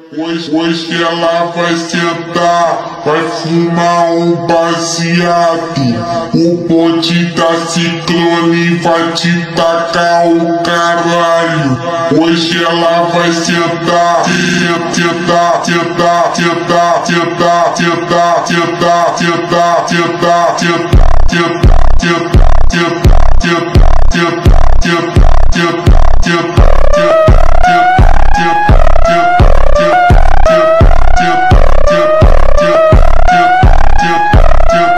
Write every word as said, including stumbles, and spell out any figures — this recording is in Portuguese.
Hoje, hoje ela vai sentar, vai fumar um baseado. O bonde da Ciclone vai te tacar o caralho. Hoje ela vai sentar, sentar, sentar, sentar, sentar, sentar, sentar, sentar, sentar, sentar, sentar, sentar, sentar, sentar, sentar, sentar, sentar, sentar, sentar.